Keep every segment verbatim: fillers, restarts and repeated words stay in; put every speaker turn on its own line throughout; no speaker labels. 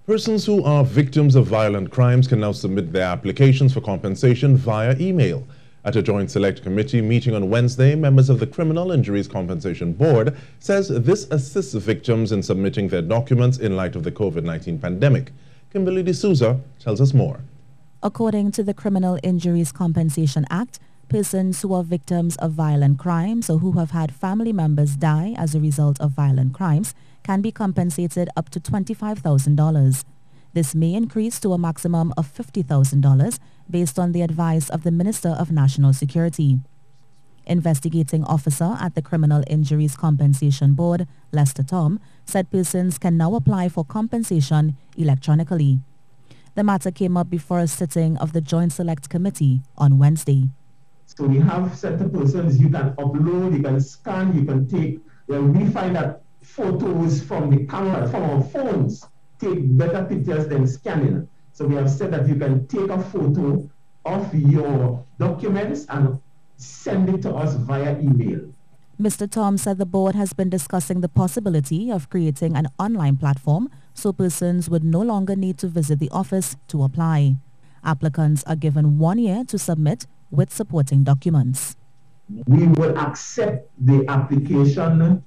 Persons who are victims of violent crimes can now submit their applications for compensation via email. At a joint select committee meeting on Wednesday, members of the Criminal Injuries Compensation Board says this assists victims in submitting their documents in light of the COVID nineteen pandemic. Kimberly D'Souza tells us more.
According to the Criminal Injuries Compensation Act, persons who are victims of violent crimes or who have had family members die as a result of violent crimes can be compensated up to twenty-five thousand dollars. This may increase to a maximum of fifty thousand dollars based on the advice of the Minister of National Security. Investigating officer at the Criminal Injuries Compensation Board, Lester Tom, said persons can now apply for compensation electronically. The matter came up before a sitting of the Joint Select Committee on Wednesday.
So we have certain persons you can upload, you can scan, you can take. Well, we find that photos from the camera, from our phones, take better pictures than scanning. So we have said that you can take a photo of your documents and send it to us via email.
Mister Tom said the board has been discussing the possibility of creating an online platform so persons would no longer need to visit the office to apply. Applicants are given one year to submit with supporting documents.
We will accept the application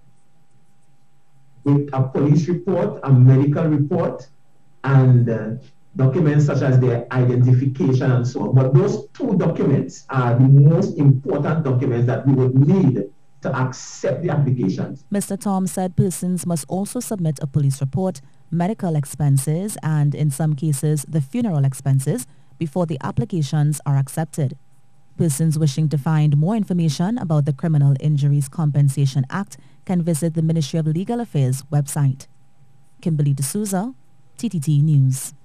with a police report, a medical report, and uh, documents such as their identification and so on. But those two documents are the most important documents that we would need to accept the applications.
Mister Tom said persons must also submit a police report, medical expenses, and in some cases the funeral expenses before the applications are accepted. Persons wishing to find more information about the Criminal Injuries Compensation Act can visit the Ministry of Legal Affairs website. Kimberly D'Souza, T T T News.